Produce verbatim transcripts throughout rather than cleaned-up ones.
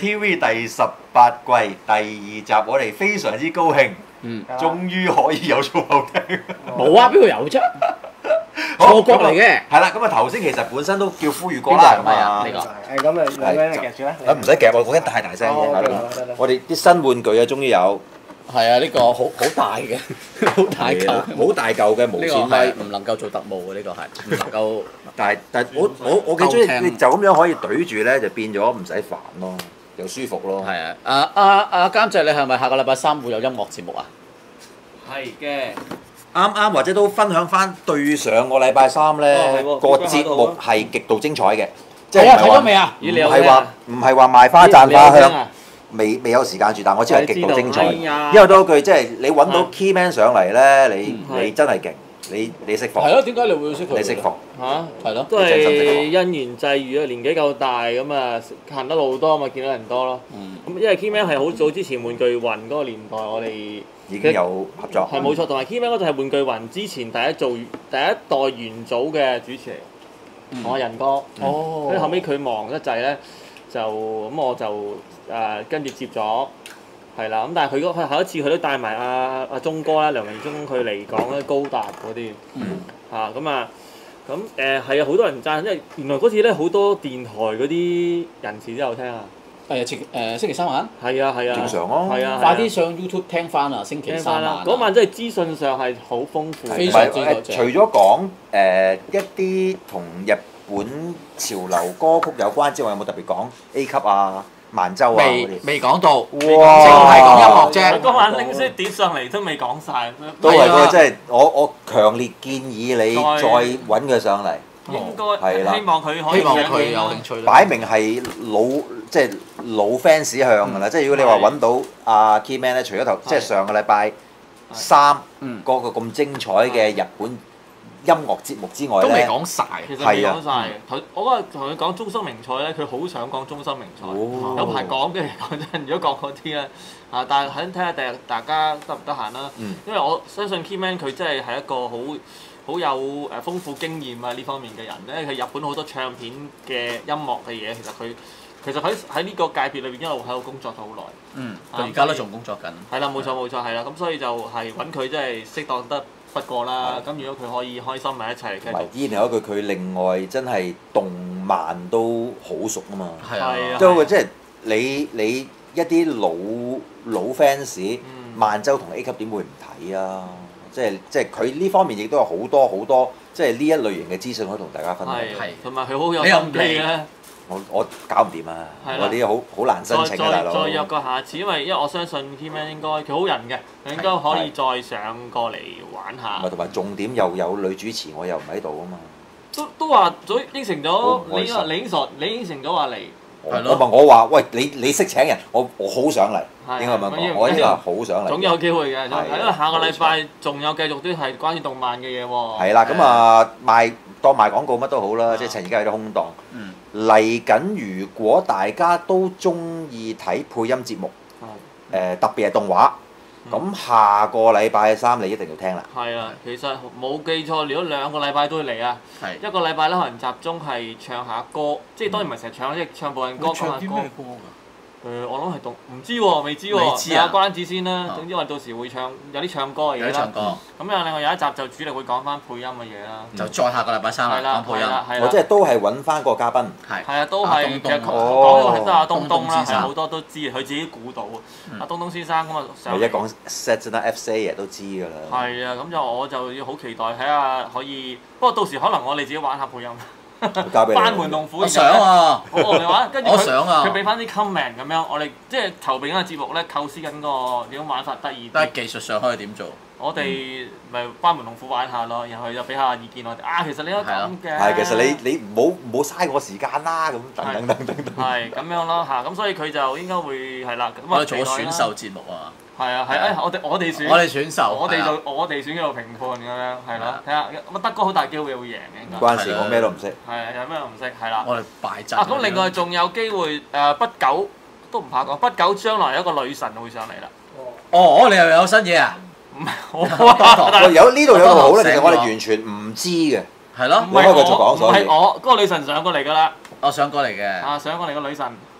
T V 第十八季第二集，我哋非常之高興， 嗯， 終於可以有粗口聽。 冇啊，邊度有啫？ 好錯覺嚟嘅。 係啦，咁啊頭先其實本身都叫呼籲過啦，咁啊， 呢個係咁啊，兩個人夾住啦。 啊唔使夾，我講緊太大聲嘅。 哦係啦得得得我哋啲新玩具啊，終於有， 係啊，呢個好好大嘅，好大係啦嚿。 好大嚿嘅無呢個線咪係。唔能夠做特務嘅，呢個係唔能夠。 但係但係我我我幾中意， 夠聽你就咁樣可以懟住咧，就變咗唔使煩咯，又舒服咯。 係啊，啊啊啊監製，你係咪下個禮拜三會有音樂節目啊？ 係嘅。 啱啱或者都分享翻對上個禮拜三咧哦係喎個節目係極度精彩嘅，即係啊， 係唔係話睇咗未啊？ 唔係話唔係話賣花讚花香， 啊！ 未未有時間住，但我知係極度精彩。 哎呀因為多句即係你揾到啊 key man 上嚟咧，你嗯你真係勁，你你識放係，咯，點解你會識佢？ 你識放。 嚇， 係咯。 都係因緣際遇啊！年紀夠大咁啊，行得路多嘛，見到人多咯。 嗯。 咁因為 Keyman 係好早之前玩具雲嗰個年代，我哋已經有合作。 係冇錯，同埋 Keyman 嗰陣係玩具雲之前第一做第一代元祖嘅主持嚟，同阿仁哥。 哦。 跟住後尾佢忙得滯咧，就咁我就誒跟住接咗，係啦。咁但係佢嗰佢後一次佢都帶埋阿阿鐘哥啦，梁榮忠佢嚟講咧高達嗰啲。 嗯。 嚇咁啊！咁誒係啊，好多人讚，因為原來嗰次咧好多電台嗰啲人士都有聽啊。 誒星誒星期三晚， 係啊係啊。 正常咯係啊。 快啲上 YouTube 聽翻啊！星期聽三晚啊。 翻啦！嗰晚真係資訊上係好豐富。 非唔係常之多謝誒除咗講誒一啲同日本潮流歌曲有關之外，有冇特別講 A 級啊、萬州啊嗰未啲？ 未講到， 哇！ 淨係講音樂啫佢嗰晚拎啲碟上嚟都未講晒。 都係係啊嗰個，即係我我強烈建議你再再揾佢上嚟， 應係啦該希望佢可以希望上映啦佢有興趣啦。 擺明係老即係老 fans 向㗎啦。即係如果你話揾到阿 Keyman 咧，除咗頭即係上個禮拜三嗯嗰個咁精彩嘅日本音樂節目之外都未咧， 講晒。 其實未係啊講晒嘅。頭我嗰日同佢講中心名菜咧，佢好想講中心名菜， 哦有排講嘅。講真，如果講嗰啲咧，啊，但係睇下第日大家得唔得閒啦。 嗯因為我相信 Keyman 佢真係係一個好好有誒豐富經驗啊呢方面嘅人咧。佢日本好多唱片嘅音樂嘅嘢，其實佢其實喺喺呢個界別裏邊一路喺度工作咗好耐。 嗯， 啊佢而家都仲工作緊。 係啦，冇錯冇錯，係啦。咁所以就係揾佢真係適當得不過啦。咁如果佢可以開心咪一齊繼續同埋。依然有一句，佢另外真係動漫都好熟啊嘛。 係啊。 係啊即係即係你你一啲老老 fans， 嗯萬州同 A 級點會唔睇啊？即係即係佢呢方面亦都有好多好多即係呢一類型嘅資訊可以同大家分享。 係係， 同埋佢好有你又唔心機咧。 我我搞唔掂啊！ 係啦我啲好好難申再請啊，大再佬。 再約個下次，因為因為我相信 Keyman 應該佢好人嘅，佢應該可以再上過嚟玩下唔係。同埋重點又有女主持，我又唔喺度啊嘛。 都都話早應承好咗唔開心你話你應承你應承咗話嚟。 我係咯我問我話：喂，你你識請人？我我好想嚟， 係應該咁樣講。 係我應該係好想嚟。 總有機會嘅， 係啊因為下個禮拜仲有繼續都係關於動漫嘅嘢喎。 係啦，咁啊賣當賣廣告乜都好啦， 啊即係趁而家有啲空檔。 嗯。 嚟緊，如果大家都中意睇配音節目， 係誒特別係動畫，咁下個禮拜三你一定要聽啦。 係啊，其實冇記錯，如果兩個禮拜都會嚟啊。 係。 一個禮拜咧，可能集中係唱下歌，即係當然唔係成日唱，即係唱部分歌講下歌。 歌㗎？ 誒、我諗係動，唔知喎，未知喎， 未知啊有關子先啦。 哦總之我哋到時會唱，有啲唱歌嘅嘢啦。 有啲唱歌， 咁啊，另外有一集就主力會講翻配音嘅嘢啦。 就再下個禮拜三啦， 係啦， 講配音。 係啦，係我即啦。 係都係揾翻個嘉賓。 係。 係啊，都阿係其實東東講哦講到係得阿東東啦， 東東先生係好多都知，佢自己估到。 嗯阿東東先生咁啊上嚟。 咪一講 set 啦 F C 日都知㗎啦。 係啊，咁就我就要好期待睇下可以，不過到時可能我哋自己玩下配音。 交俾你。 班門弄斧。 我想啊， 我我哋玩，跟住我佢想啊佢俾翻啲 comment 咁樣，我哋即係籌備緊個節目咧，構思緊個點樣玩法得意啲。 但係技術上可以點做？ 我哋咪班門弄斧玩下咯，然後佢就俾下意見我哋。啊，其實你應該咁嘅。 係，其實你你唔好唔好嘥我時間啦，咁等等等等等。 係咁樣咯嚇，咁所以佢就應該會係啦。咁啊我哋做個期待啦選秀節目啊， 係啊係啊，我哋我哋選。 我哋選秀， 我哋係啊做我哋選嗰度評判咁樣係咯，睇下咁啊德哥好大機會會贏嘅應唔該。 關事，我咩都唔識。 係啊，有咩唔識係啦。 我哋敗陣。 啊，咁另外仲有機會誒，不久都唔怕講，不久將來有一個女神會上嚟啦。 哦，你又有新嘢啊？ 唔係我啊，但係喂，有呢度有個好咧，其實我哋我完全唔知嘅。 係咯唔，係你可以繼續講我，唔所以係我，嗰個女神上過嚟㗎啦。 我上過嚟嘅。 啊，上過嚟個女神。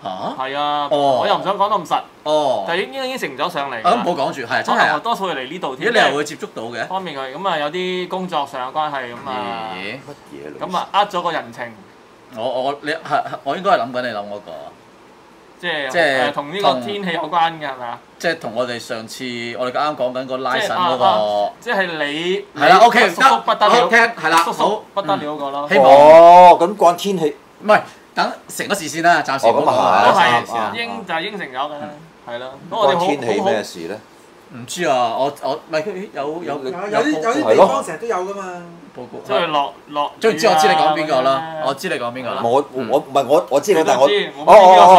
嚇？ 係啊， 哦我又唔想講得咁實， 哦， 就已經應承咗上嚟㗎啊咁啦。 唔好講住，係真可能我係啊！ 多數會嚟呢度如果添， 你又會接觸到嘅， 方面佢咁啊有啲工作上嘅關係咁啊， 咦？ 乜嘢咁啊呃咗個人情， 我我你係我應該係諗緊你諗嗰個， 即係即係誒同呢個天氣有關嘅係咪啊？ 即係同我哋上次我哋啱啱講緊個拉即係神嗰啊啊個。 即係你係啦，OK， 叔叔不得了， 好聽係啦， 叔好叔不得了嗰個咯。 希望哦，咁關天氣。 唔係等成個事先啦，暫時哦咁啊都係係係啊應就係應承咗嘅，係咯。咁我哋好關天氣好好咩事咧？ 唔知啊，我我唔係佢有有有有有啲有啲地係咯方成日都有噶嘛。 報告， 即係落落。 總之我知你講邊個啦，我知你講邊個啦。 我我唔係我我知你，但係我知哦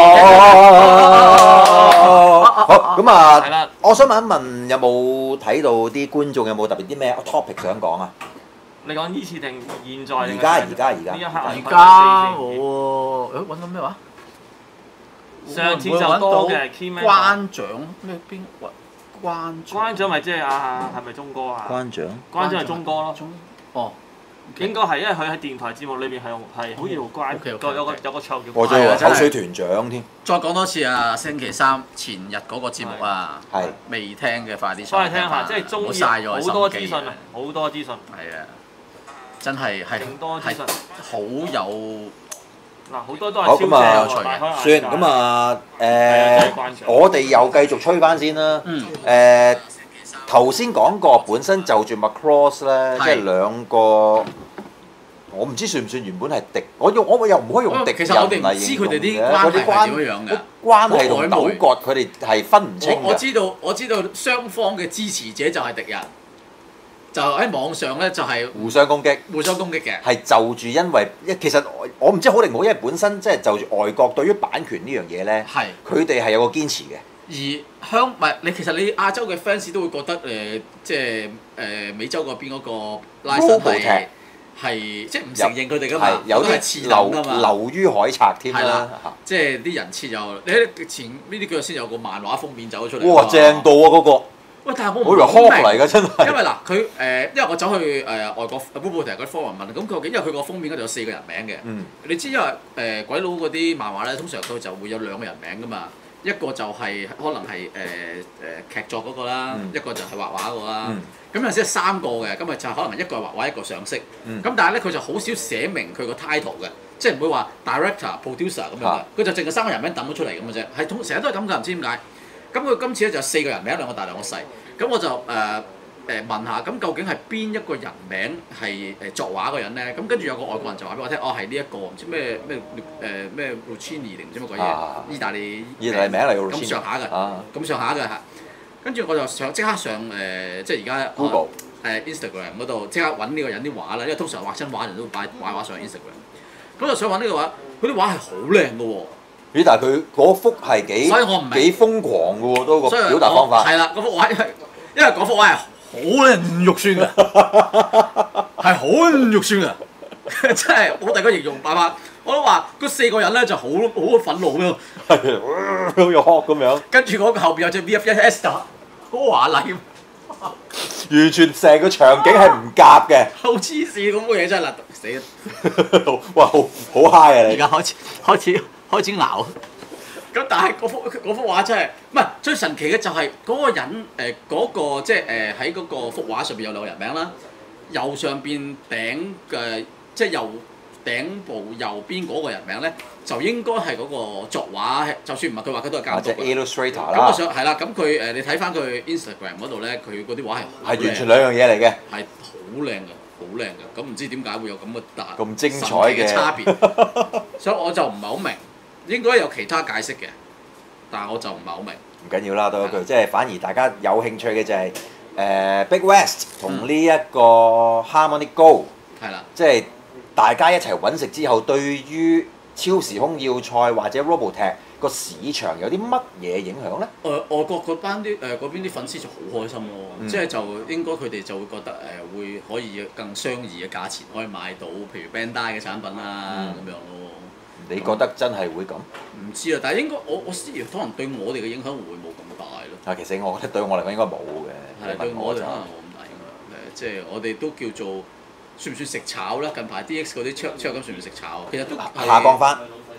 哦哦好咁係啊！ 啦， 我想問一問，有冇睇到啲觀眾有冇特別啲咩 topic 想講啊？ 你講依次定現在定係？ 而家而家而家呢一刻啊而家我誒揾緊咩話？ 上次就多嘅 Keyman 關長咩邊關關長關長咪即係啊係咪鐘哥啊？ 關長關長係鐘哥咯。 中哦， 應該係因為佢喺電台節目裏邊係用係好似用關 OK，OK，OK 個有個有個唱叫我仲以為係啊真係口水團長添， 再講多次啊！星期三前日嗰個節目啊， 係未聽嘅快啲翻去聽下， 翻即係中意唔好嘥咗好多資心機訊啊，好多資訊， 係啊，真係係勁多資係訊。 好有嗱好多都好咁啊係超正喎，大開眼算界咁啊係啊真係誒關，長我哋又繼續吹翻先啦。 嗯誒頭先講過本身就住 Macross 咧，即係係兩個，我唔知算唔算原本係敵，我用我又唔可以用敵人其實我哋唔嚟知形容嘅佢哋啲嗰啲關係係點樣嘅關係同好曖昧糾葛，佢哋係分唔清嘅。 我我知道我知道雙方嘅支持者就係敵人，就喺網上咧就係互相攻擊。 互相攻擊嘅。 係就住因為一其實我我唔知好定唔好，因為本身即係就住外國對於版權呢樣嘢咧， 係。 佢哋係有個堅持嘅。 而香唔係你其實你亞洲嘅 fans 都會覺得誒、呃，即係誒、呃、美洲嗰邊嗰個拉神 Robo 係係即係唔承認佢哋噶嘛， 係有都係啲次等噶嘛。 流流於海賊添啦係啦。即係啲人設又你睇前呢啲腳先有個漫畫封面走咗出嚟。 哇！正到啊嗰個， 喂，但係我唔我以為好明 Hulk 嚟嘅真係。 因為嗱，佢誒、呃，因為我走去誒、呃、外國 Bobo 嗰啲 forum 問，咁究竟因為佢個封面嗰度有四個人名嘅， 嗯你知因為誒、呃、鬼佬嗰啲漫畫咧，通常佢就會有兩個人名噶嘛，一個就係、可能係誒誒劇作嗰個啦， 嗯一個就係畫畫嗰個啦。 嗯咁有陣時係三個嘅，咁咪就可能一個係畫畫，一個上色。咁、 嗯但係咧，佢就好少寫明佢個 title 嘅，即係唔會話 director、producer 咁樣嘅啊， 佢就淨係三個人名揼咗出嚟咁嘅啫，係通成日都係咁㗎，唔知點解。咁佢今次咧就四個人名，兩個大兩個細。咁我就誒誒、呃呃、問下，咁究竟係邊一個人名係誒作畫嗰個人咧？咁跟住有個外國人就話俾我聽，哦係呢一個唔知咩咩誒咩 Lucchini 定唔知乜鬼嘢， 啊意大利意大利名嚟㗎咁上下嘅， 啊咁上下嘅嚇。跟住我就上即刻上誒、呃，即係而家 Google 誒 Instagram 嗰度即刻揾呢個人啲畫啦，因為通常畫親畫人都會擺擺畫上 Instagram。咁就想揾呢個畫，佢啲畫係好靚嘅喎。 咦？但係佢嗰幅係幾所以我唔明幾瘋狂嘅喎，都個所以表達方法。 係啦，嗰幅畫因為因為嗰幅畫係好撚肉酸嘅，係好撚肉酸嘅，真係冇第二個形容辦法。我都話嗰四個人咧就好好憤怒咁樣， 係好似 Hulk 咁樣， 跟住嗰個後邊有隻 V F 一 S 就好華麗， 完全成個場景係唔夾嘅。 好黐線咁嘅嘢真係嗱死啦！ 哇！好好 high 啊你！ 而家開始開始開始鬧。咁但係嗰幅嗰幅畫真係唔係最神奇嘅就係嗰個人誒嗰、個即係誒喺嗰個幅畫上邊有兩個人名啦，右上邊頂嘅即係右頂部右邊嗰個人名咧，就應該係嗰個作畫，就算唔係佢畫，佢都係監或者督嘅。 illustrator 咁我啦， 想係啦，咁佢誒你睇翻佢 Instagram 嗰度咧，佢嗰啲畫係好係完全靚， 兩樣嘢嚟嘅。 係好靚嘅，好靚嘅。咁唔知點解會有咁嘅大咁精彩神奇嘅差別，所以我就唔係好明，應該有其他解釋嘅，但係我就唔係好明。 唔緊要啦，多一句，即係反而大家有興趣嘅就係、誒、Big West 同呢一個 Harmony Gold， 係啦， 即係大家一齊揾食之後，對於超時空要塞或者 Robotech 個市場有啲乜嘢影響咧？ 誒、外國嗰班啲誒嗰邊啲粉絲就好開心咯， 嗯即係就應該佢哋就會覺得誒、呃、會可以更相宜嘅價錢可以買到，譬如 Bandai 嘅產品啦咁、 嗯樣咯。 你覺得真係會咁？ 唔知啊，但係應該我我思疑可能對我哋嘅影響會冇咁大咯。 啊，其實我覺得對我嚟講應該冇嘅。 係對你問就我哋可能冇咁大影響。誒，即係我哋都叫做算唔算食炒咧？近排 D X 嗰啲超超金算唔算食炒？其實都係下降翻。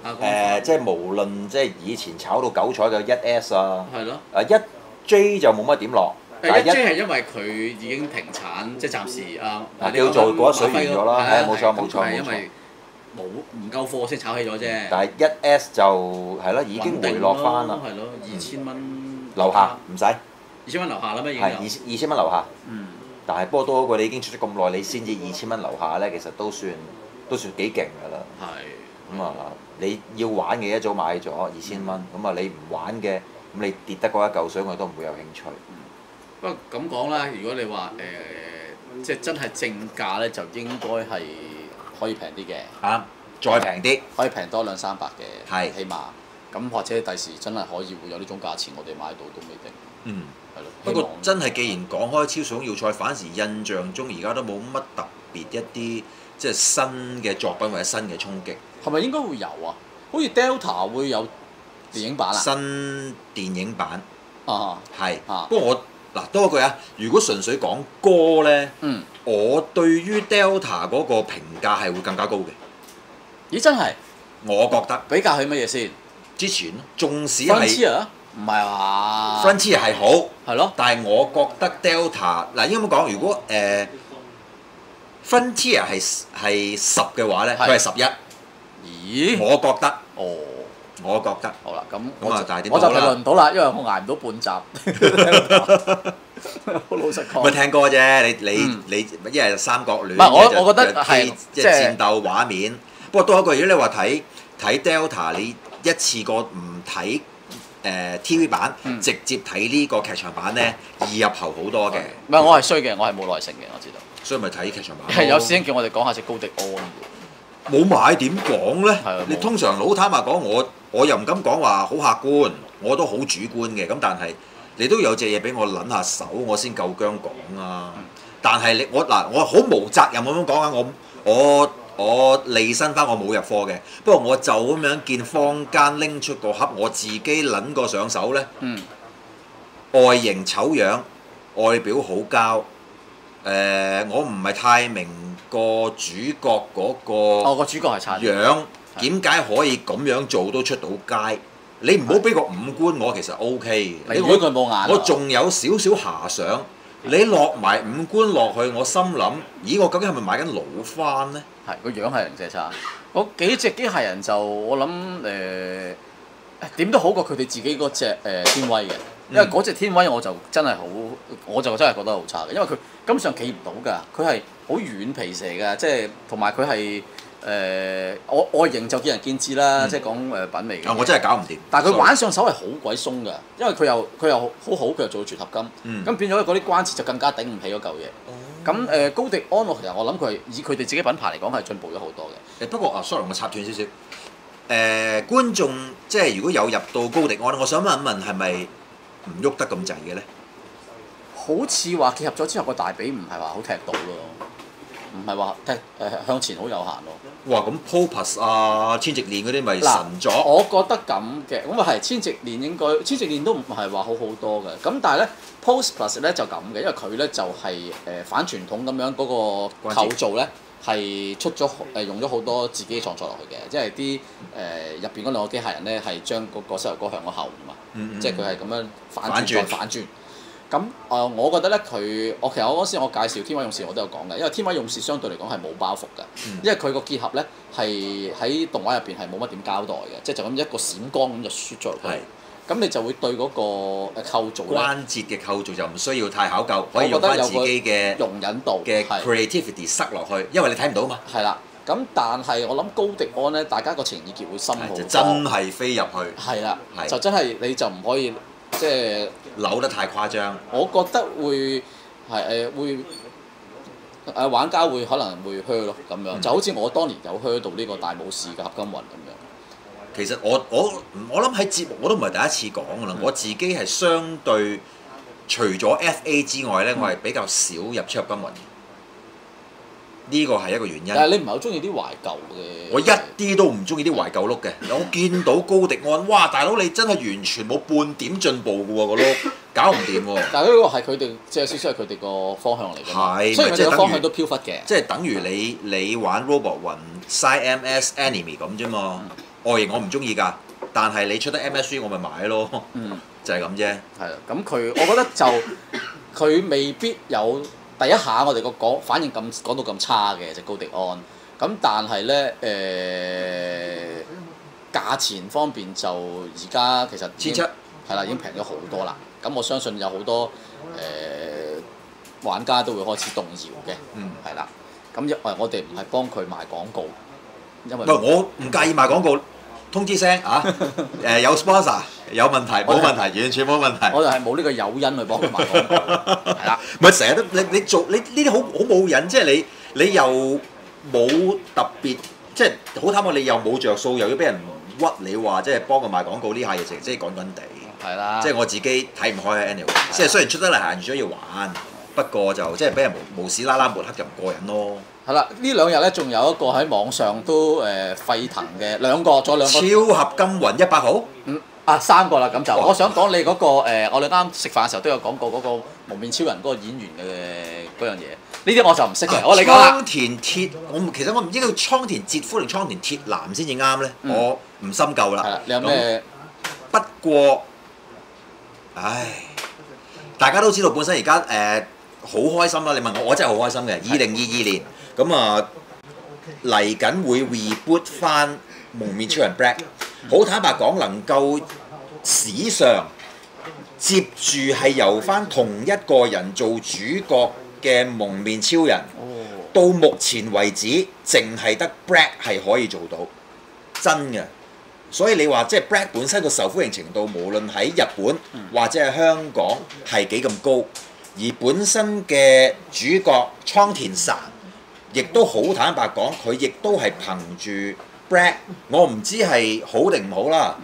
誒，即係無論即係以前炒到九彩嘅一 S 啊， 係咯。 誒一 J 就冇乜點落。 誒一 J 係因為佢已經停產，即係暫時啊。 啊叫做過咗水完咗啦，係冇錯冇錯冇錯。 係因為冇唔夠貨先炒起咗啫。 但係一 S 就係咯，已經回落翻啦。 係咯，二千蚊。 樓下唔使。 二千蚊樓下啦咩已經？ 係二二千蚊樓下。 嗯。 但係不過多嗰個你已經出咗咁耐，你先至二千蚊樓下咧，其實都算都算幾勁㗎啦。 係。 咁啊，你要玩嘅一早買咗二千蚊，咁啊你唔玩嘅，咁你跌得嗰一嚿水，我都唔會有興趣。 不過咁講啦，如果你話誒、呃，即係真係正價咧，就應該係可以平啲嘅。 啱、啊，再平啲， 可以平多兩三百嘅， 係起碼。咁或者第時真係可以會有呢種價錢，我哋買到都未定。 嗯， 係咯。 不過真係既然講開超想要塞，反而印象中而家都冇乜特別一啲即係新嘅作品或者新嘅衝擊。 係咪應該會有啊？好似 Delta 會有電影版啊？ 新電影版啊， 係。 啊， 不過我嗱多一句啊，如果純粹講歌咧， 嗯， 我對於 Delta 嗰個評價係會更加高嘅。 咦，真係？ 我覺得比較起乜嘢先？ 之前縱使係 Frontier 唔係話 Frontier 係好， 係咯， 但係我覺得 Delta 嗱應該咁講，如果誒、呃、Frontier 係係十嘅話咧，佢係十一。 咦？ 我覺得， 哦， 我覺得。 好啦，咁咁啊，但係點我就講啦？ 評論唔到啦，因為我捱唔到半集。好老實講。 咪聽歌啫，你你嗯你一係三角戀， 唔係我一係就我覺得就係即即係係戰鬥畫面。不過多一句，如果你話睇睇 Delta，你一次過唔睇誒 T V 版， 嗯直接睇呢個劇場版咧，易入喉好多嘅。 唔係我係衰嘅，我係冇耐性嘅，我知道。 所以咪睇劇場版。 係有師兄叫我哋講下隻高迪安。 冇買點講咧係啊？ 你通常老坦白講，我我又唔敢講話好客觀，我都好主觀嘅。咁但係你都有隻嘢俾我撚下手，我先夠姜講啊！ 嗯、 但係你我嗱，我好無責任咁樣講啊！我我我利申翻，我冇入貨嘅。不過我就咁樣見坊間拎出個盒，我自己撚過上手咧。 嗯。 外形醜樣，外表好膠。誒、呃，我唔係太明個主角嗰個。 哦，個主角係差啲。 樣點解可以咁樣做都出到街？你唔好俾個五官我，其實 O K 嘅。 你如果佢冇眼， 我仲有少少遐想。你落埋五官落去，我心諗，咦？我究竟係咪買緊老番呢？ 係個樣係零舍差。嗰幾隻機械人就我諗誒點都好過佢哋自己嗰隻誒天威嘅，因為嗰隻天威我就真係好，我就真係覺得好差嘅，因為佢根本上企唔到㗎，佢係好軟皮蛇㗎，即係同埋佢係誒外外形就見仁見智啦， 嗯、 即係講誒品味嘅。 啊！我真係搞唔掂。 但係佢玩上手係好鬼鬆㗎，因為佢又佢又好好，佢又做到絕合金，咁、嗯、變咗嗰啲關節就更加頂唔起嗰嚿嘢。咁誒、呃、高迪安樂其實我諗佢係以佢哋自己品牌嚟講係進步咗好多嘅。 誒不過啊 ，sorry 我插斷少少。誒、呃、觀眾即係如果有入到高迪安，我想問一問係咪唔喐得咁滯嘅咧？ 好似話結合咗之後個大髀唔係話好踢到咯，唔係話踢誒、呃、向前好有限咯。 哇！咁 Popus 啊、千直鏈嗰啲咪神咗？ 我覺得咁嘅，咁啊係千直鏈應該千直鏈都唔係話好好多嘅，咁但係咧 Popus 咧就咁嘅，因為佢咧就係、是、誒、呃、反傳統咁樣嗰個構造咧係出咗誒、呃、用咗好多自己創作落去嘅，即係啲誒入邊嗰兩個機械人咧係將嗰個膝頭哥向咗後㗎嘛，嗯嗯即係佢係咁樣反轉再反轉。咁誒、呃，我覺得咧，佢我其實我嗰時我介紹天威勇士我都有講嘅，因為天威勇士相對嚟講係冇包袱嘅，嗯、因為佢個結合咧係喺動畫入邊係冇乜點交代嘅，即係就咁一個閃光咁就輸咗入去，咁是你就會對嗰個誒構造關節嘅構造就唔需要太考究，可以用翻自己嘅容忍度嘅 creativity 塞落去，因為你睇唔到嘛。 係啦，咁但係我諗高迪安咧，大家個情意結會深好多， 就真係飛入去。 係啦，就真係你就唔可以。即係扭得太誇張， 我覺得會係誒會誒玩家會可能會靴咯咁樣，嗯、就好似我當年有靴到呢個大武士嘅合金魂咁樣。 其實我我我諗喺節目我都唔係第一次講㗎啦，嗯、我自己係相對除咗 F A 之外咧，嗯、我係比較少入出合金魂。呢個係一個原因。 但係你唔係好中意啲懷舊嘅。 我一啲都唔中意啲懷舊碌嘅。我見到高迪安，哇！大佬你真係完全冇半點進步嘅喎個碌，搞唔掂喎。 但係呢個係佢哋即係少少係佢哋個方向嚟嘅。係是，雖然佢哋個方向都飄忽嘅。 即係等於你你玩 Robot 魂 Side M S Enemy 咁啫嘛。 外形我唔中意㗎，但係你出得 M S G 我咪買咯， 嗯， 就係咁啫。 係啦，咁佢我覺得就佢未必有第一下我哋個講反應咁講到咁差嘅隻高迪安，咁但係咧誒價錢方面就而家其實千七係啦，已經平咗好多啦。咁我相信有好多誒、呃、玩家都會開始動搖嘅， 嗯， 係啦。咁因為我哋唔係幫佢賣廣告，因為唔係我唔介意賣廣告，通知聲啊！誒有 sponsor 有問題冇問題，完全冇問題。 我哋係冇呢個誘因去幫佢賣廣告，係啦。 唔係成日都你你做你呢啲好好冇癮，即係你你又冇特別，即係好貪我你又冇着數，又要俾人屈你話即係幫佢賣廣告呢下嘢，成即係滾滾地。 係啦。 即係我自己睇唔開 anyway，即係雖然出得嚟係預咗要玩，不過就即係俾人無無屎啦啦抹黑就唔過癮咯。 係啦，呢兩日咧仲有一個喺網上都誒、呃、沸騰嘅兩個，仲有兩個超合金雲一百號。 嗯啊三個啦，咁就哇我想講你嗰、個、呃、我哋啱食飯嘅時候都有講過嗰個蒙面超人嗰個演員嘅嗰樣嘢，呢啲我就唔識嘅。我你講啦。 倉田鐵，我唔其實我唔知叫倉田哲夫定倉田鐵男先至啱咧， 嗯我唔深究啦。 係啦，你有咩？ 不過，唉，大家都知道本身而家誒好開心啦！你問我，我真係好開心嘅。二零二二年咁啊嚟緊會 reboot 翻蒙面超人 Black。好坦白講，能夠史上接住係由翻同一個人做主角嘅蒙面超人， 哦， 到目前為止，淨係得 Black 係可以做到，真嘅。所以你話即係 Black 本身個受歡迎程度，無論喺日本或者係香港係幾咁高，而本身嘅主角倉田神，亦都好坦白講，佢亦都係憑住 Black， 我唔知係好定唔好啦。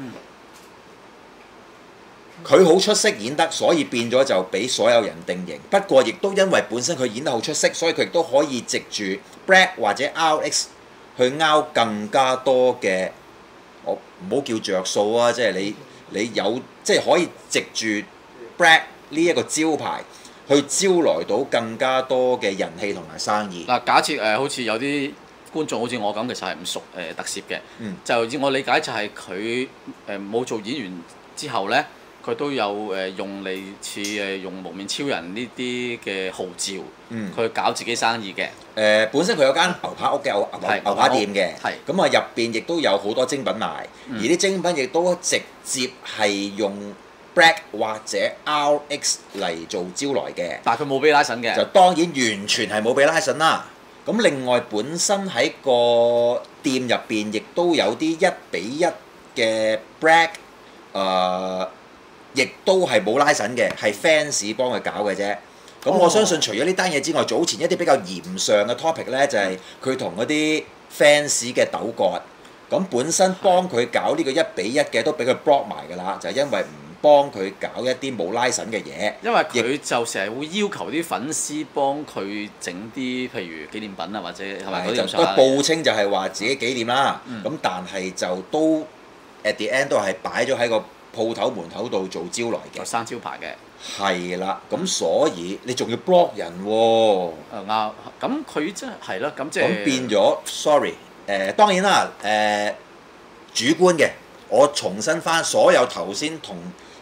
佢好出色演得，所以變咗就俾所有人定型。不過亦都因為本身佢演得好出色，所以佢亦都可以藉住 Black 或者 R X 去拗更加多嘅。我唔好叫着數啊！即係你你有即係可以藉住 Black 呢一個招牌，去招來到更加多嘅人氣同埋生意。 嗱，假設誒、呃、好似有啲觀眾好似我咁，其實係唔熟誒、呃、特攝嘅， 嗯、 就以我理解就係佢誒冇做演員之後咧，佢都有誒、呃、用類似誒用蒙面超人呢啲嘅號召，佢、嗯、搞自己生意嘅。 誒、呃、本身佢有間牛扒屋嘅牛牛牛扒店嘅，咁啊入邊亦都有好多精品賣，嗯、而啲精品亦都直接係用 Black 或者 R X 嚟做招來嘅。 但係佢冇俾拉神嘅。 就當然完全係冇俾拉神啦。咁另外本身喺個店入邊亦都有啲一比一嘅 Black，誒、呃，亦都係冇拉神嘅，係 fans 幫佢搞嘅啫。咁我相信除咗呢單嘢之外，早前一啲比較嚴上嘅 topic 咧，就係佢同嗰啲 fans 嘅糾葛。咁本身幫佢搞呢個一比一嘅都俾佢 block 埋㗎啦，就係、因為唔幫佢搞一啲冇拉神嘅嘢。因為佢就成日會要求啲粉絲幫佢整啲譬如紀念品啊，或者係咪嗰啲咁？ 都報稱就係話自己紀念啦。咁、嗯、但係就都 at the end 都係擺咗喺個鋪頭門口度做招來嘅。 生招牌嘅。 係啦，咁所以你仲要 block 人喎、 啊？誒啱，咁佢真係係咯，咁即係咁變咗 sorry 誒、呃，當然啦誒、呃，主觀嘅，我重申翻所有頭先同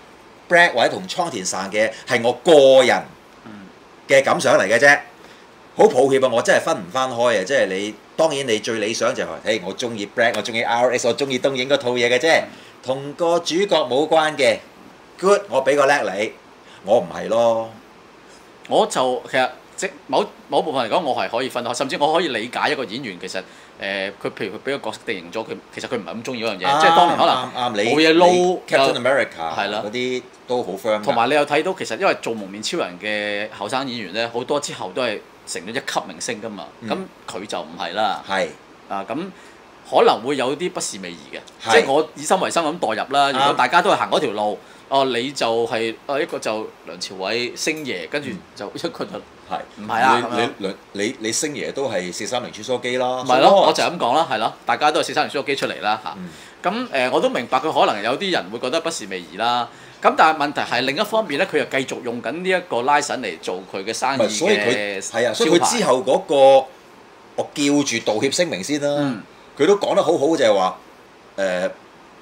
Black 或者同倉田散嘅係我個人嘅感想嚟嘅啫。好抱歉啊，我真係分唔翻開啊！即係你當然你最理想就係、是，誒我中意 Black， 我中意 R X， 我中意東映嗰套嘢嘅啫，同個主角冇關嘅。Good， 我俾個叻你。我唔係咯， 我就其實即某某部分嚟講，我係可以分開，甚至我可以理解一個演員其實誒，佢、呃、譬如佢俾個角色定型咗，佢其實佢唔係咁中意嗰樣嘢， 啊、 即係當年可能冇嘢撈 Captain America 係啦， 嗰啲都好 firm。 同埋你又睇到其實因為做蒙面超人嘅後生演員咧，好多之後都係成咗一級明星㗎嘛，咁佢、嗯、就唔係啦。係是啊，咁可能會有啲不是味兒嘅，是即係我以心為心咁代入啦。如果大家都係行嗰條路。哦，你就係、是、啊一個就梁朝偉星爺，跟住就一個就係唔係啊？ 你你你你星爺都係四三零穿梭機啦， 唔係咯，我就係咁講啦，係咯，大家都係四三零穿梭機出嚟啦嚇。咁誒、嗯呃，我都明白佢可能有啲人會覺得不是味兒啦。咁但係問題係另一方面咧，佢又繼續用緊呢一個拉神嚟做佢嘅生意嘅。 係啊，所以佢之後嗰、那個我叫住道歉聲明先啦。佢、嗯、都講得好好就係話。誒誒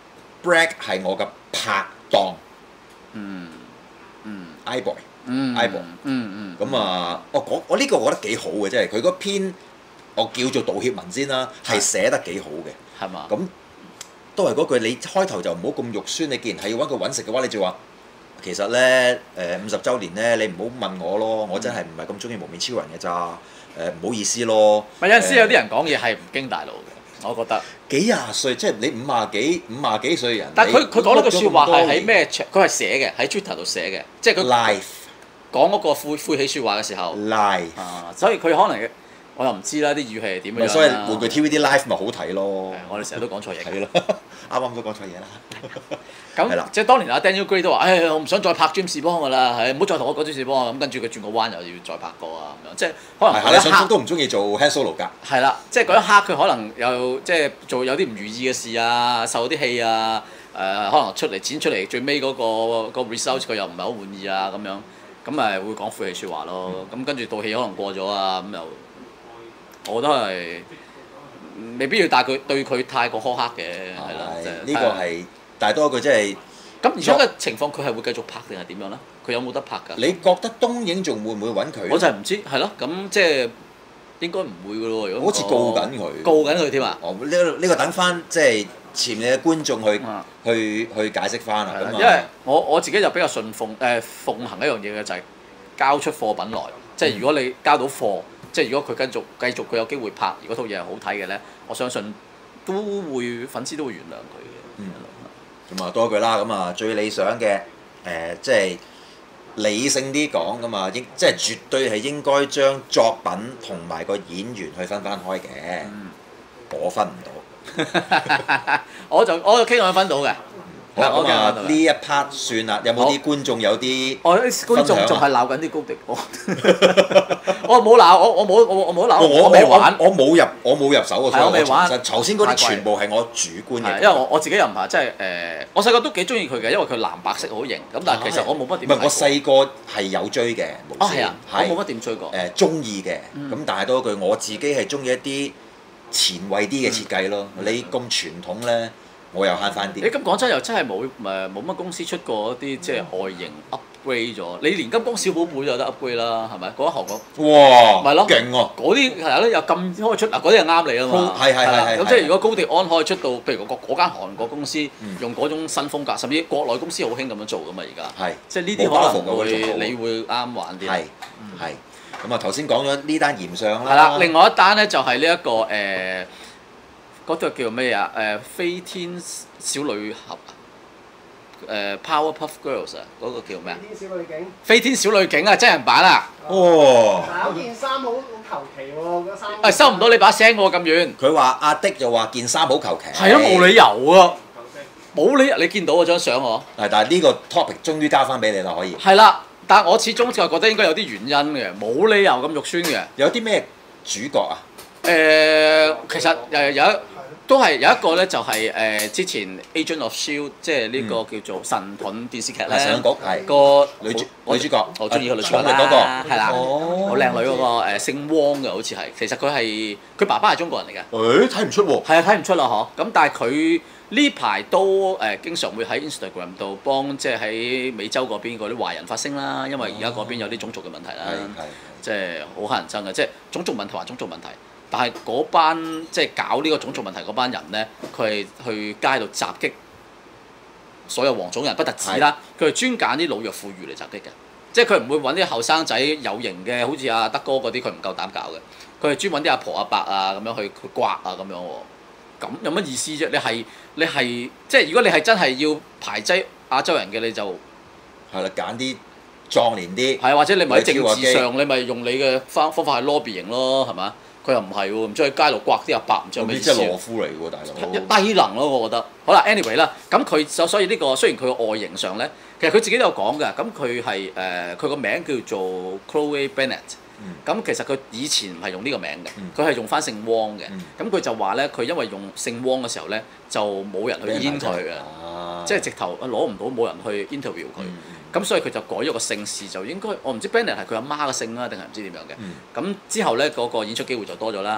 Bragg 係我嘅拍檔嗯嗯 ，I boy。 嗯 I boy 嗯嗯咁啊，我我我呢個我覺得幾好嘅，即係佢嗰篇我叫做道歉文先啦，係寫得幾好嘅。 係嘛？ 咁都係嗰句，你開頭就唔好咁肉酸。你既然係要揾佢揾食嘅話，你就話其實咧誒五十週年咧，你唔好問我咯，我真係唔係咁中意無面超人嘅咋。誒唔好意思咯。 咪有陣時有啲人講嘢係唔經大腦嘅，我覺得。 幾廿歲，即係你五廿幾五廿幾歲嘅人。 但係佢佢講呢句説話係喺咩？ 咩？佢係寫嘅，喺 Twitter 度寫嘅，即係佢 life 講嗰個晦晦氣説話嘅時候。 life 啊，所以佢可能我又唔知啦，啲語氣係點樣啦。 咪所以換句 T V D live 咪好睇咯。 我哋成日都講錯嘢。 係咯，啱啱都講錯嘢啦。係啦咁即係當年阿 Daniel Gray 都話：，誒，我唔想再拍 James Bond 㗎啦，係唔好再同我講 James Bond 咁跟住佢轉個彎又要再拍過啊咁樣，即係可能嗰係信一刻都唔中意做 Han Solo 㗎。 係啦，即係嗰一刻佢可能又即係做有啲唔如意嘅事啊，受啲氣啊，誒、可能出嚟剪出嚟最尾嗰、個、個 result 佢又唔係好滿意啊咁樣，咁咪會講晦氣説話咯。咁、跟住道氣可能過咗啊，咁又我覺得係未必要帶佢對佢太過苛刻嘅，係啦，即係呢個係，但係多一句即係。 咁而家嘅情況，佢係會繼續拍定係點樣咧？佢有冇得拍㗎？ 你覺得東映仲會唔會揾佢？ 我就係唔知，係咯，咁即係應該唔會㗎咯。如果好似告緊佢， 告緊佢添啊！ 哦，呢個呢個等翻即係前面嘅觀眾去啊去去解釋翻啦。咁啊因為我我自己就比較信奉誒奉行一樣嘢嘅，就係交出貨品來。即係如果你交到貨，即係如果佢繼續繼續佢有機會拍，如果套嘢係好睇嘅咧，我相信都會粉絲都會原諒佢嘅。 嗯咁啊多一句啦，咁啊最理想嘅誒、呃，即係理性啲講咁啊，應即係絕對係應該將作品同埋個演員去分翻開嘅。 嗯、 我分唔到， 我就我就傾向分到嘅。 好咁啊我呢一 part 算啦，有冇啲觀眾有啲？ 我啲觀眾仲係鬧緊啲高迪安，我冇鬧，我我冇我我冇鬧，我未玩， 我冇入我冇入手啊，所以我未玩。 頭先嗰啲全部係我主觀嘅， 因為我我自己又唔係即係誒，我細個都幾中意佢嘅，因為佢藍白色好型。咁但係其實我冇乜點。 唔係我細個係有追嘅，無線啊，我冇乜點追過。 誒中意嘅，咁但係多一句，我自己係中意一啲前衛啲嘅設計咯。你咁傳統咧？我又慳翻啲。 你咁講真又真係冇誒冇乜公司出過一啲即係外形 upgrade 咗。你連金剛小寶貝都有得 upgrade 啦，係咪？嗰一行講。 哇！ 咪咯， 勁喎！ 嗰啲係咯，又咁可以出嗱，嗰啲係啱你啊嘛。 係係係係。 咁即係如果高迪安可以出到，譬如嗰嗰間韓國公司用嗰種新風格，甚至國內公司好興咁樣做噶嘛，而家。係。即係呢啲可能會你會啱玩啲。 係係。咁啊頭先講咗呢單嫌相啦。 係啦，另外一單咧就係呢一個誒。嗰個叫咩啊？誒、呃、飛天小女俠啊！誒、呃、Powerpuff Girls 啊，嗰、那個叫咩啊？ 飛天小女警。 飛天小女警啊，真人版啊！ 哦。 嗱，嗰件衫好好求其喎，嗰衫。 誒收唔到你把聲喎，咁遠。 佢話阿的就話件衫好求其。 係啊，冇理由啊！冇理由，你見到嗰張相我。 係，但係呢個 topic 終於交翻俾你啦，可以。 係啦，但係我始終就覺得應該有啲原因嘅，冇理由咁肉酸嘅。 有啲咩主角啊？ 誒、呃，其實誒有一。都係有一個咧，就係誒之前 Agent of Shield，即係呢個叫做神盾電視劇咧。 神盾局係個女主女主角， 我中意個女主角啦。嗰個係啦，好靚女嗰個誒姓汪嘅，好似係。其實佢係佢爸爸係中國人嚟嘅。 誒睇唔出喎。 係啊，睇唔出啦嗬。咁但係佢呢排都誒經常會喺 Instagram 度幫即係喺美洲嗰邊嗰啲華人發聲啦，因為而家嗰邊有啲種族嘅問題啦，即係好乞人憎嘅，即係種族問題還種族問題。但係嗰班即係搞呢個種族問題嗰班人咧，佢係去街度襲擊所有黃種人，不特止啦，佢係專揀啲老弱婦孺嚟襲擊嘅，即係佢唔會揾啲後生仔有型嘅，好似阿德哥嗰啲，佢唔夠膽搞嘅，佢係專揾啲阿婆阿伯啊咁樣去去刮啊咁樣喎，咁有乜意思啫？你係你係即係如果你係真係要排擠亞洲人嘅，你就係啦，揀啲壯年啲， 係或者你咪喺政治上，你咪用你嘅方方法去 lobbying 咯，係嘛？佢又唔係喎，唔知喺街度刮啲阿伯，唔知有咩意思。 即係懦夫嚟喎，大佬。低能咯，我覺得。好啦 ，anyway 啦，咁佢所所以呢、這個雖然佢個外形上咧，其實佢自己都有講㗎。咁佢係誒佢個名叫做 Chloe Bennett。咁、嗯、其實佢以前唔係用呢個名嘅，佢係、嗯、用翻姓汪嘅。咁佢、嗯、就話咧，佢因為用姓汪嘅時候咧，就冇人去 in 佢嘅，啊、即係直頭攞唔到冇人去 interview 佢。咁、嗯、所以佢就改咗個姓氏，就應該我唔知 Bennett 係佢阿媽嘅姓啦，定係唔知點樣嘅。咁、嗯、之後咧嗰、那個演出機會就多咗啦。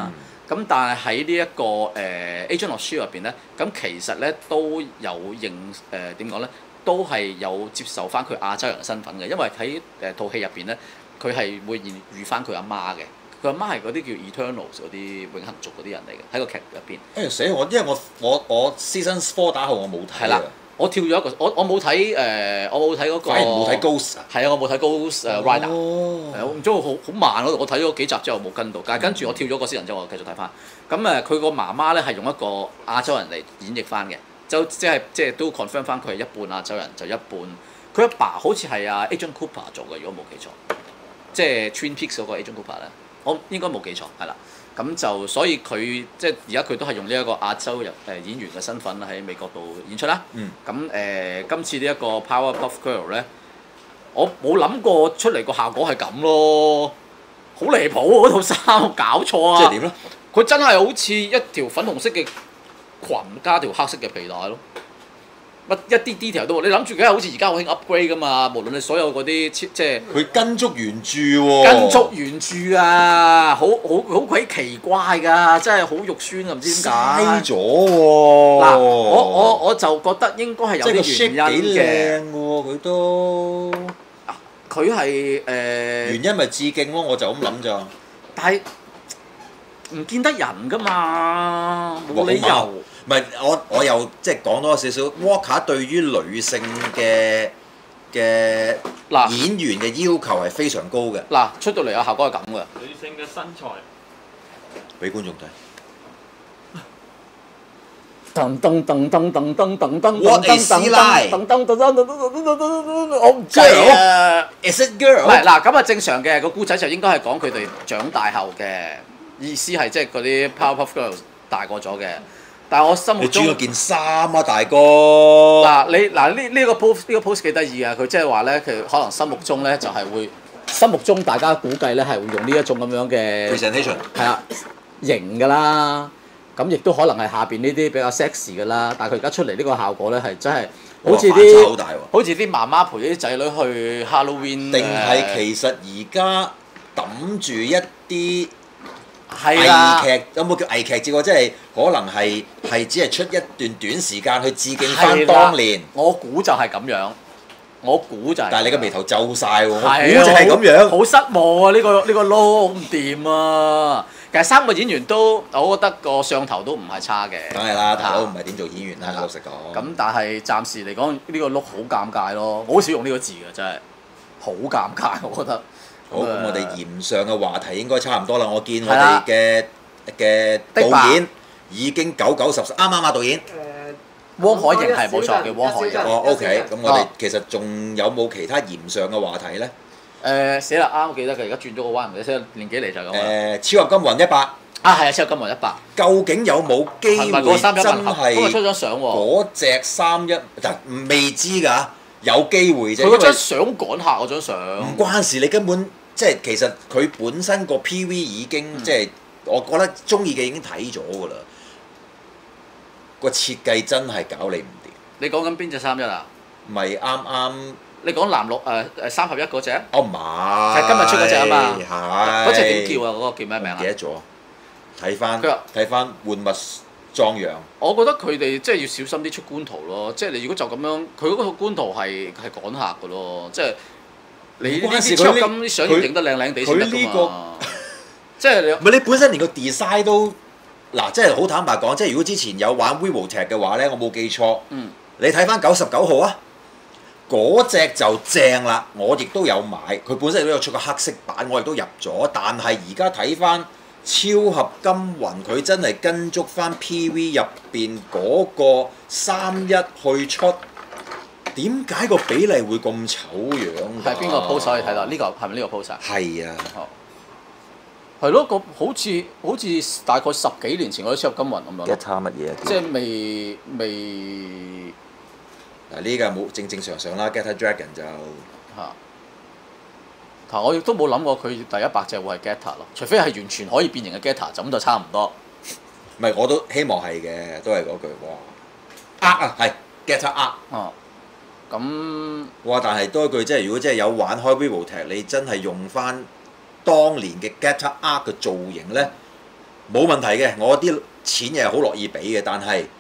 咁但係喺呢一個誒、呃、Agent of Shield 入邊咧，咁其實咧都有認誒點講咧，都係有接受翻佢亞洲人嘅身份嘅，因為喺誒套戲入邊咧，佢係會現遇翻佢阿媽嘅。佢阿媽係嗰啲叫 Eternals 嗰啲永恆族嗰啲人嚟嘅，喺個劇入邊。 誒死我，因為我我我 Season Four 打後我冇睇啊。 我跳咗一個，我我冇睇誒，我冇睇嗰個。 反而冇睇 Ghost 啊。 係啊，我冇睇 Ghost 誒 Rider。 哦。 係啊，我唔知我好好慢嗰度，我睇咗幾集之後冇跟到，但係跟住我跳咗個私人之後，我繼續睇翻。咁誒，佢個媽媽咧係用一個亞洲人嚟演繹翻嘅，就即係即係都 confirm 翻佢係一半亞洲人，就一半。佢阿爸好似係阿 Agent Cooper 做嘅，如果冇記錯，即係 Twin Peaks 嗰個 Agent Cooper 咧，我應該冇記錯，係啦。咁就所以佢即係而家佢都係用呢一個亞洲人誒演員嘅身份喺美國度演出啦。 嗯。 咁誒、呃，今次呢一個 Powerpuff Girl 咧，我冇諗過出嚟個效果係咁咯，好離譜喎！嗰套衫搞錯啊！ 即係點咧？ 佢真係好似一條粉紅色嘅裙加條黑色嘅皮帶咯。乜一啲 detail 都冇，你諗住梗係好似而家好興 upgrade 噶嘛？無論你所有嗰啲即係佢跟足原著喎、 跟足原著啊，好好好鬼奇怪㗎，真係好肉酸啊！唔知點解。 嘥咗喎！ 嗱，我我我就覺得應該係有啲原因即係個 shape 幾嘅。 靚喎，佢都。 佢係誒。 原因咪致敬咯，我就咁諗咋。 但係唔見得人㗎嘛，冇理由。 唔係我我又即係講多少少 Walker 對於女性嘅嘅嗱演員嘅要求係非常高嘅。 嗱，出到嚟嘅效果係咁嘅。 女性嘅身材， 俾觀眾睇。 噔噔噔噔噔噔噔噔 What is she like？ 噔噔噔噔噔噔噔噔噔，我唔知啊。 Is it girl？ 唔係嗱，咁啊正常嘅個故仔就應該係講佢哋長大後嘅意思係即係嗰啲 Powerpuff Girls 大個咗嘅。但係我心目中， 你轉咗件衫啊，大哥！ 嗱你嗱呢呢個 post 呢個 post 幾得意啊！佢即係話咧，佢可能心目中咧就係會，心目中大家估計咧係會用呢一種咁樣嘅 presentation 係啊型㗎啦。咁亦都可能係下邊呢啲比較 sexy 㗎啦。但係佢而家出嚟呢個效果咧係真係好似啲好大喎， 好似啲媽媽陪啲仔女去 Halloween， 定係其實而家揼住一啲。 係啦， 藝劇有冇叫藝劇節喎？即係可能係係只係出一段短時間去致敬翻當年。 我估就係咁樣，我估就係。 但係你個眉頭皺晒喎，我係估就係咁樣。 好失望啊！呢個呢個 look 好唔掂啊！其實三個演員都，我覺得個上頭都唔係差嘅。 梗係啦，大佬唔係點做演員啦，老實講。 咁但係暫時嚟講，呢個 look 好尷尬咯，我好少用呢個字嘅真係，好尷尬我覺得。 好，咁我哋言上嘅話題應該差唔多啦。我見我哋嘅嘅導演已經九九十十，啱啱啊導演。 誒， 汪海瑩係冇錯，叫汪海瑩。 哦，OK，咁我哋其實仲有冇其他言上嘅話題咧？ 誒，死啦！啱記得佢而家轉咗個彎，唔記得年紀嚟就係咁誒，超合金魂一百。 啊，係啊，超合金魂一百。 究竟有冇機會真係今日出咗相喎？ 嗰隻三一，但未知㗎，有機會啫。 佢嗰張相趕客嗰張相。 唔關事，你根本。即係其實佢本身個 P V 已經、嗯、即係我覺得中意嘅已經睇咗㗎啦，個設計真係搞你唔掂。 你講緊邊隻三一啊？ 咪啱啱。 你講藍綠誒誒三合一嗰隻？ 哦唔係。 係今日出嗰隻啊嘛。 係。 嗰隻點叫啊？嗰、嗰個叫咩名啊？ 唔記得咗。睇翻。睇翻玩物壯陽。 我覺得佢哋即係要小心啲出官圖咯，即係你如果就咁樣，佢嗰個官圖係係趕客㗎咯，即係。你呢啲超金啲相要影得靚靚地先得㗎嘛？即係你唔係你本身連個 design 都嗱，即係好坦白講，即係如果之前有玩 Vivo-Tech 嘅話咧，我冇記錯， 嗯、你睇翻九十九號啊，嗰隻就正啦，我亦都有買，佢本身亦都有出個黑色版，我亦都入咗，但係而家睇翻超合金魂，佢真係跟足翻 P V 入邊嗰個三一去出。點解個比例會咁醜樣？ 係邊個 post 可以睇到？呢、呢個係咪呢個 post 啊？ 係啊。 係咯，個好似好似大概十幾年前嗰啲超合金魂咁樣。 Geta 乜嘢啊？ 即係未未嗱呢個冇正正常常啦 ，Geta Dragon 就嚇。但我亦都冇諗過佢第一百隻會係 Geta 咯，除非係完全可以變形嘅 Geta，就咁就差唔多。 唔係，我都希望係嘅，都係嗰句哇。呃啊，係 Geta 呃。 哦。咁哇！但係多一句，即係如果真係有玩開 Vivo-Tech，你真係用翻當年嘅 Geta Arc 嘅造型咧， 冇問題嘅，我啲錢又係好樂意俾嘅，但係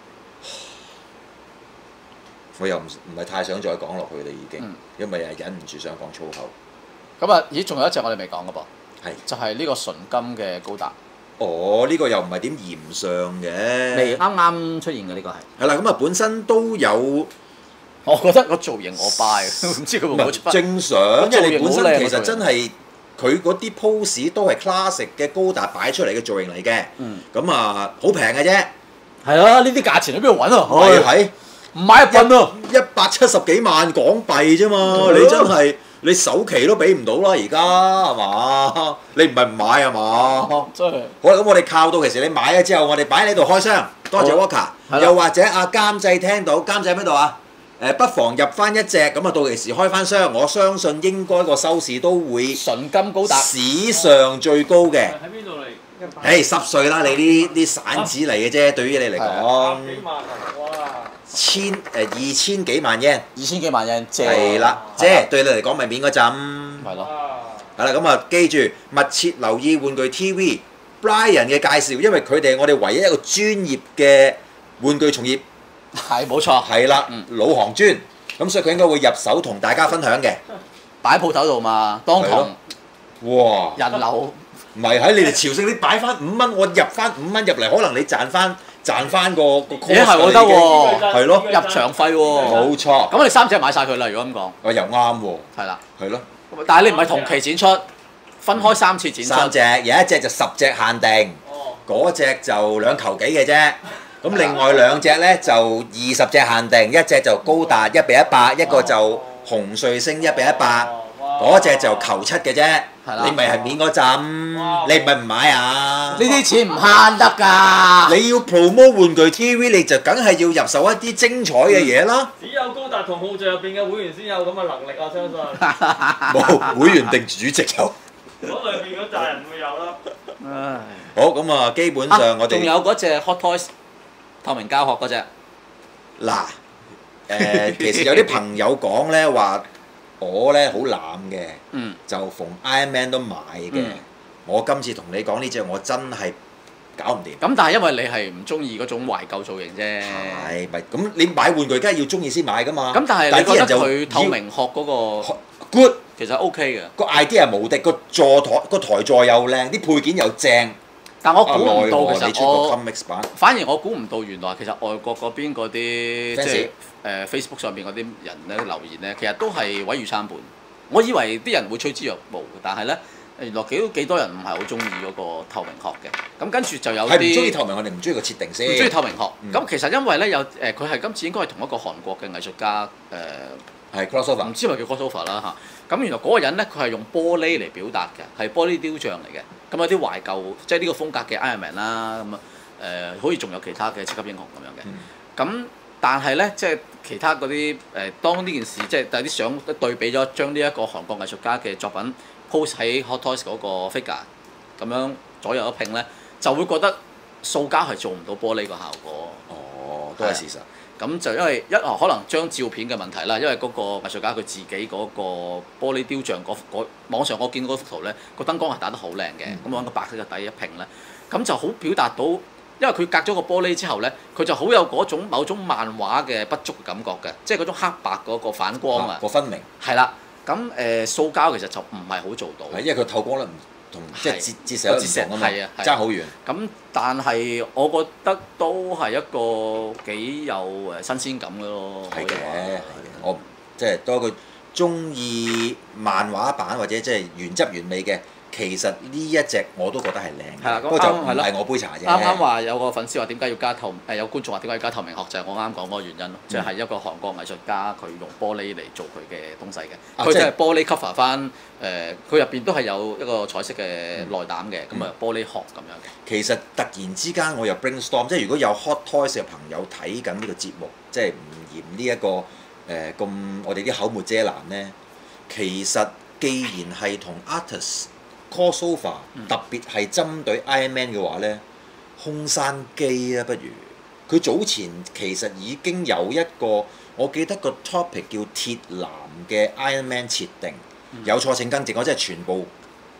我又唔唔係太想再講落去啦，已經， 嗯、 因為係忍唔住想講粗口。 咁啊，咦？仲有一隻我哋未講嘅噃， 係就係呢個純金嘅高達。 哦，呢、這個又唔係點嫌上嘅。 未啱啱出現嘅呢個係。 係啦，咁啊本身都有。 我覺得個造型我 buy，唔知佢會唔會出翻。 正常，因為你本身其實真係佢嗰啲 pose 都係 classic 嘅高達擺出嚟嘅造型嚟嘅。 嗯。 咁啊，好平嘅啫。 係啊，呢啲價錢喺邊度揾啊？ 係係。 唔買一份啊！ 一百七十幾萬港幣啫嘛，你真係你首期都俾唔到啦，而家係嘛？你唔係唔買係嘛？ 真係。 好啦，咁我哋靠到其實你買咗之後，我哋擺喺呢度開箱，多謝 Walker。又或者阿監製聽到，監製喺邊度啊？誒，不妨入翻一隻，咁啊到期時開翻箱，我相信應該個收視都會純金高達史上最高嘅。 喺邊度嚟？ 誒濕碎啦！你啲啲散紙嚟嘅啫，對於你嚟講。 幾萬啊！哇！ 千誒二千幾萬 yen， 二千幾萬 yen，借係啦，即係對你嚟講咪免嗰陣。 係咯。 係啦，咁啊記住密切留意玩具 T V Brian 嘅介紹，因為佢哋係我哋唯一一個專業嘅玩具從業。 係冇錯。 係啦， 嗯、 老行專，咁所以佢應該會入手同大家分享嘅。 擺喺鋪頭度嘛，當堂。 哇！ 人流。 唔係喺你哋朝聖，你擺翻五蚊，我入翻五蚊入嚟，可能你賺翻賺翻個個 cost 咦係喎得喎， 係咯， 入場費喎。 冇錯。 咁你三隻買晒佢啦，如果咁講。 我又啱喎。 係啦。 係咯。 但係你唔係同期展出，分開三次展出。 三隻，有一隻就十隻限定，嗰隻就兩球幾嘅啫。咁另外兩隻咧就二十隻限定，一隻就高達一比一百，一個就紅彗星一比一百。嗰隻就求七嘅啫，你咪係免嗰陣，你唔係唔買啊？ 呢啲錢唔慳得㗎。 你要 promote 玩具 T V， 你就梗係要入手一啲精彩嘅嘢啦。 只有高達同號像入邊嘅會員先有咁嘅能力啊！相信。 冇會員定主席有。 嗰裏邊嗰扎人會有啦。 唉。 好咁啊，基本上我哋仲有嗰隻 Hot Toys 透明膠殼嗰隻。 嗱，誒，其實有啲朋友講咧話。我咧好懶嘅， 嗯、 就逢 Iron Man 都買嘅。嗯、我今次同你講呢隻，我真係搞唔掂。 咁但係因為你係唔中意嗰種懷舊造型啫。 係咪？咁你買玩具梗係要中意先買㗎嘛。 咁但係你覺得佢透明殼嗰個 good， 其實 OK 嘅。 個 idea 係無敵，個座台個台座又靚，啲配件又正。 但我估唔到其實我，反而我估唔到原來其實外國嗰邊嗰啲即係誒 Facebook 上邊嗰啲人咧留言咧，其實都係毀譽參半。我以為啲人會趨之若鶩嘅，但係咧原來幾幾多人唔係好中意嗰個透明殼嘅。咁跟住就有啲係唔中意透明，我哋唔中意個設定先。 唔中意透明殼。咁、 嗯、其實因為咧有誒，佢係今次應該係同一個韓國嘅藝術家誒。呃係 crossover，唔知咪叫 crossover 啦嚇。咁原來嗰個人咧，佢係用玻璃嚟表達嘅，係玻璃雕像嚟嘅。咁有啲懷舊，即係呢個風格嘅 Iron Man 啦，咁啊誒，好似仲有其他嘅超級英雄咁樣嘅。咁、嗯、但係咧，即係其他嗰啲誒，當呢件事即係有啲相對比咗，將呢一個韓國藝術家嘅作品 post 喺 Hot Toys 嗰個 figure 咁樣左右一拼咧，就會覺得塑膠係做唔到玻璃個效果。 哦，都係事實。 咁就因為一來可能張照片嘅問題啦，因為嗰個藝術家佢自己嗰個玻璃雕像嗰嗰網上我見嗰幅圖咧，個燈光係打得好靚嘅，咁揾個白色嘅底一拼咧，咁就好表達到，因為佢隔咗個玻璃之後咧，佢就好有嗰種某種漫畫嘅不足嘅感覺嘅，即係嗰種黑白嗰個反光啊， 個分明。 係啦，咁誒、呃、塑膠其實就唔係好做到。 係因為佢透光率唔同，即係折折射率唔同啊嘛，爭好遠。 咁但係我覺得都係一個幾有誒新鮮感嘅咯。 係嘅，係嘅，我即係多個中意漫畫版或者即係原汁原味嘅。其實呢一隻我都覺得係靚， 係啦， 不過就唔係我杯茶啫。 啱啱話有個粉絲話點解要加透誒，有觀眾話點解要加透明殼，就係我啱講嗰個原因咯，就係一個韓國藝術家佢用玻璃嚟做佢嘅東西嘅，佢即係玻璃 cover 翻誒，佢入邊都係有一個彩色嘅內膽嘅，咁啊玻璃殼咁樣嘅。 其實突然之間我又 brainstorm，即係如果有 Hot Toys 嘅朋友睇緊呢個節目，即係唔嫌呢一個誒咁我哋啲口沒遮攔咧，其實既然係同 artist crossover 特別係針對 Iron Man 嘅話咧，空山基啊，不如佢早前其實已經有一個，我記得個 topic 叫鐵男嘅 Iron Man 設定，有錯請更正，我真係全部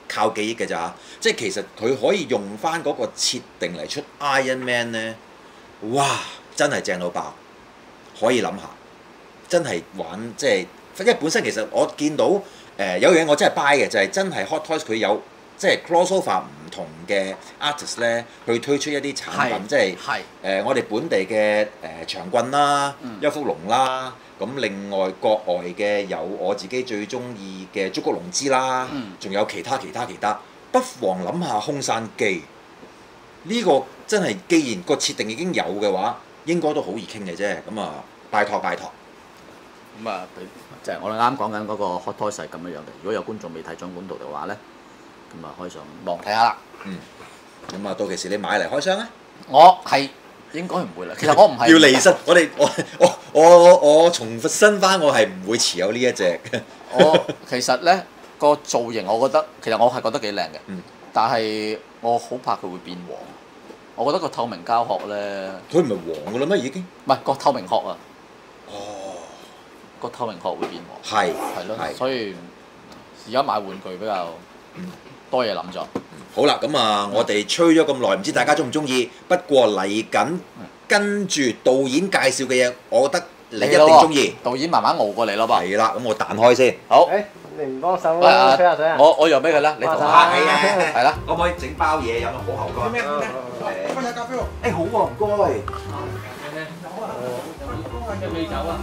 靠記憶嘅咋，即係其實佢可以用翻嗰個設定嚟出 Iron Man 咧，哇！真係正到爆，可以諗下，真係玩即係，因為本身其實我見到誒、呃、有樣嘢我真係 buy 嘅，就係、是、真係 Hot Toys 佢有即係 crossover 唔同嘅 artist 咧，去推出一啲產品，即係誒我哋本地嘅誒、呃、長棍啦、嗯、一福龍啦。咁另外國外嘅有我自己最中意嘅竹谷龍之啦，仲、嗯、有其他其他其他，不妨諗下空山機呢、這個真係，既然個設定已經有嘅話，應該都好易傾嘅啫。咁啊，拜託拜託。 咁啊，就係、是、我哋啱講緊嗰個 Hot Toys 係咁樣樣嘅。如果有觀眾未睇掌管道嘅話咧，咁啊可以上網睇下啦。嗯。 咁啊，到期時你買嚟開箱啊？ 我係。應該唔會啦，其實我唔係要離身，我哋我我我我重新翻，我係唔會持有呢一隻。 我其實咧個造型，我覺得其實我係覺得幾靚嘅，嗯、但係我好怕佢會變黃。我覺得個透明膠殼咧， 佢唔係黃㗎啦咩已經？ 唔係個透明殼啊！ 哦， 個透明殼會變黃。係係咯，所以而家買玩具比較多嘢諗咗。 好啦，咁啊，我哋吹咗咁耐，唔知大家中唔中意？不過嚟緊跟住導演介紹嘅嘢，我覺得你一定中意。 導演慢慢熬過嚟咯噃。 係啦，咁我彈開先。 好。 誒，你唔幫手啊？吹下水啊！ 我我讓俾佢啦，你同下氣啊！係啦。 可唔可以整包嘢飲啊？好喉乾。 咩咩？分下咖啡喎。 誒好喎，唔該。 有啊。有啤酒啊。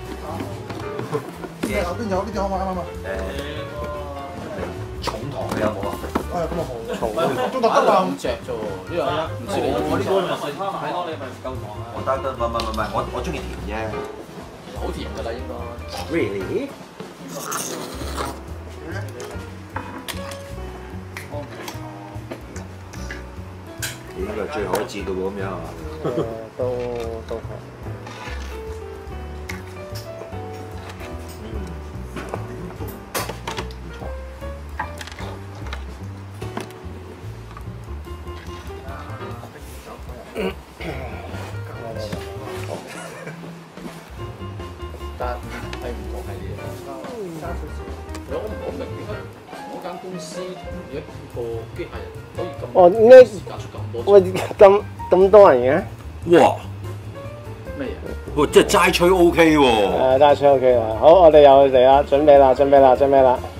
邊有邊有邊啲可唔可以啱啱啊？ 誒，重糖嘅有冇啊？ 誒咁啊冇，中特得啊五隻啫喎，呢樣唔知你我呢個咪水湯買咯，你咪唔夠糖啊？ 我得得，唔唔唔唔，我我中意甜啫。 好甜㗎啦應該。 Really？ 應該係最後一節咯喎，咁樣係嘛？ 誒，都都係。 但係唔同系列咯。我唔好明點解嗰間公司同一個機械人可以咁哦，應該時間出咁多。 喂，咁咁多人嘅？哇！ 咩嘢？ 哇！即係齋吹 OK 喎。 誒，齋吹 OK 啊！好，我哋又嚟啦，準備啦，準備啦，準備啦。